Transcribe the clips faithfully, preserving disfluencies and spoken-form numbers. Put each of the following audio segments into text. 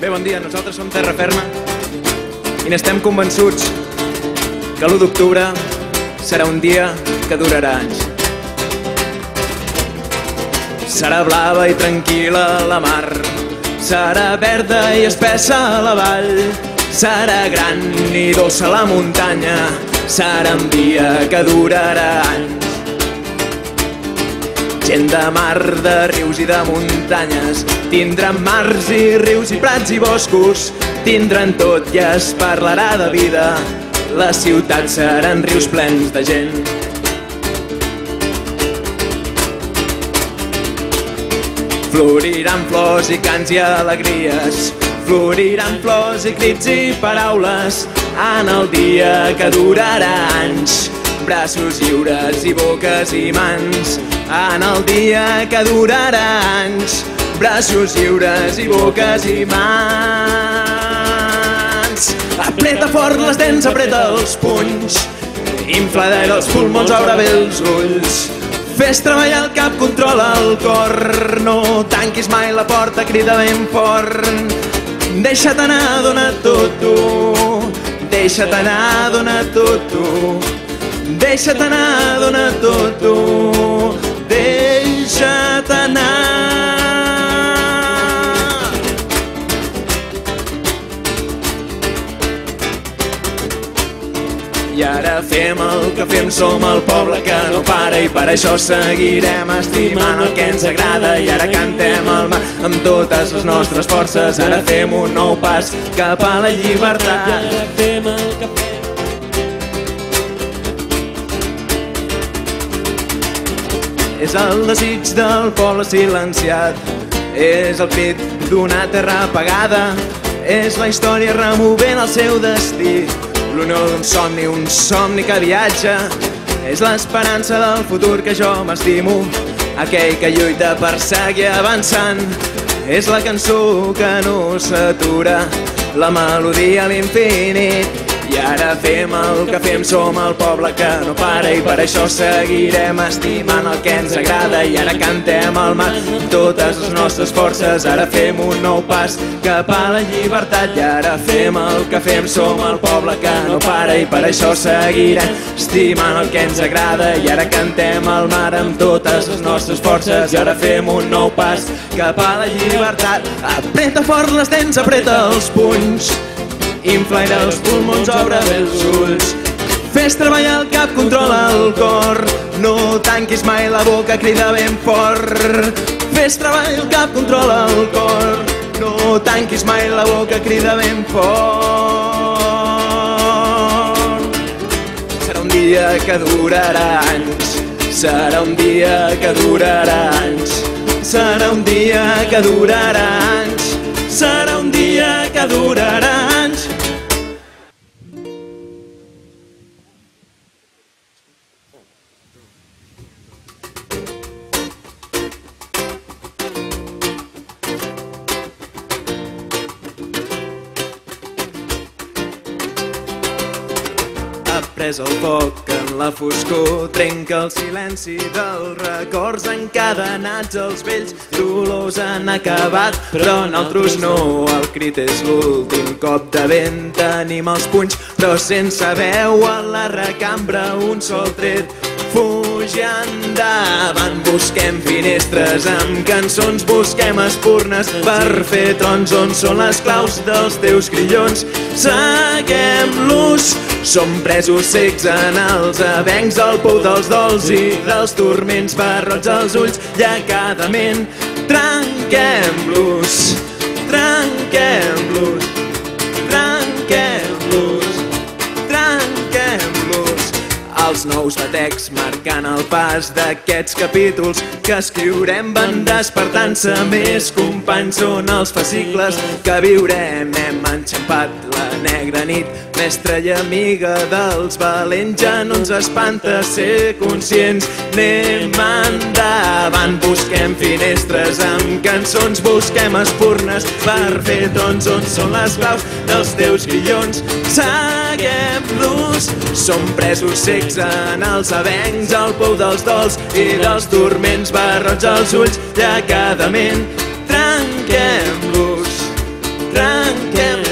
Bé, bon dia, nosaltres som Terra Ferma i n'estem convençuts que l'u d'octubre serà un dia que durarà anys. Serà blava i tranquil·la la mar, serà verda i espessa la vall, serà gran i dolça la muntanya, serà un dia que durarà anys. Gent de mar, de rius i de muntanyes, tindran mars i rius i prats i boscos, tindran tot i es parlarà de vida, les ciutats seran rius plens de gent. Floriran flors i cants i alegries, floriran flors i crits i paraules, en el dia que durarà anys. Braços lliures i boques i mans, en el dia que durarà anys. Braços lliures i boques i mans. Apreta fort les dents, apreta els punys, infla d'aire els pulmons, obre bé els ulls. Fes treballar el cap, controla el cor, no tanquis mai la porta, crida ben fort. Deixa't anar, dona tot tu, deixa't anar, dona tot tu. Deixa't anar, dona tot tu, deixa't anar. I ara fem el que fem, som el poble que no para i per això seguirem estimant el que ens agrada. I ara cantem el mar amb totes les nostres forces, ara fem un nou pas cap a la llibertat. I ara fem el que fem. És el desig del poble silenciat, és el crit d'una terra apagada, és la història removent el seu destí, l'unió d'un somni, un somni que viatja, és l'esperança del futur que jo m'estimo, aquell que lluita per seguir avançant, és la cançó que no s'atura, la melodia a l'infinit. I ara fem el que fem, som el poble que no para i per això seguirem estimant el que ens agrada. I ara cantem al mar amb totes les nostres forces, ara fem un nou pas cap a la llibertat. I ara fem el que fem, som el poble que no para i per això seguirem estimant el que ens agrada. I ara cantem al mar amb totes les nostres forces, i ara fem un nou pas cap a la llibertat. Apreta fort les dents, apreta els punys, inflaire els pulmons, obre bé els ulls. Fes treballar el cap, controla el cor, no tanquis mai la boca, crida ben fort. Fes treballar el cap, controla el cor, no tanquis mai la boca, crida ben fort. Serà un dia que durarà anys, serà un dia que durarà anys, serà un dia que durarà anys, serà un dia que durarà anys. Ha pres el foc en la foscor, trenca el silenci dels records encadenats, els vells dolors han acabat, però nosaltres no. El crit és l'últim cop de vent, tenim els punys, però sense veu a la recambra, un sol tret. Fugi endavant, busquem finestres amb cançons, busquem espurnes per fer trons. On són les claus dels teus grillons? Seguem-los, som presos cecs en els avencs del pou dels dols i dels turments, barrots als ulls i a cada ment. Trenquem-los, trenquem-los, trenquem-los, trenquem-los. Els nous batecs marcant el pas d'aquests capítols que escriurem van despertant-se més companys. Són els fascicles que viurem, hem enxampat la negra nit, mestra i amiga dels valents, ja no ens espanta ser conscients. Anem endavant, busquem finestres amb cançons, busquem espurnes per fer trons. On són les claus dels teus grillons? Seguem-los, som presos cecs en els avencs, al pou dels dols i dels turments, barrots als ulls i a cada ment. Trenquem-los, trenquem.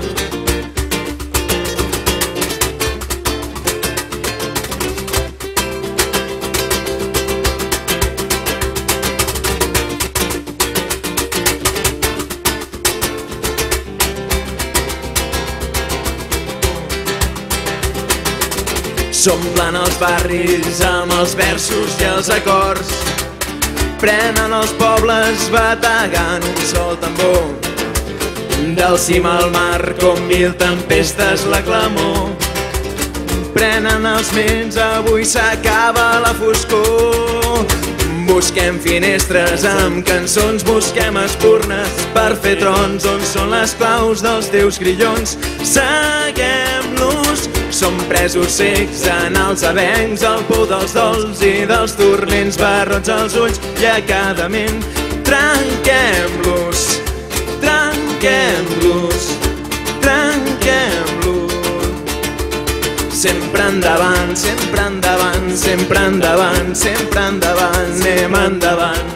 S'omplen els barris amb els versos i els acords, prenen els pobles bategant un sol tambor. Del cim al mar com mil tempestes la clamor, prenen els ments, avui s'acaba la foscor. Busquem finestres amb cançons, busquem espurnes per fer trons. On són les claus dels teus grillons? Seguem-los. Som presos cecs en els avencs, el por dels dols i dels turments, barrots als ulls i a cada ment. Trenquem-los, trenquem-los, trenquem-los. Sempre endavant, sempre endavant, sempre endavant, sempre endavant, anem endavant.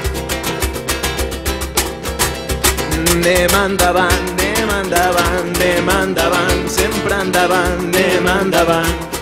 Anem endavant, anem endavant, anem endavant, sempre endavant, anem endavant.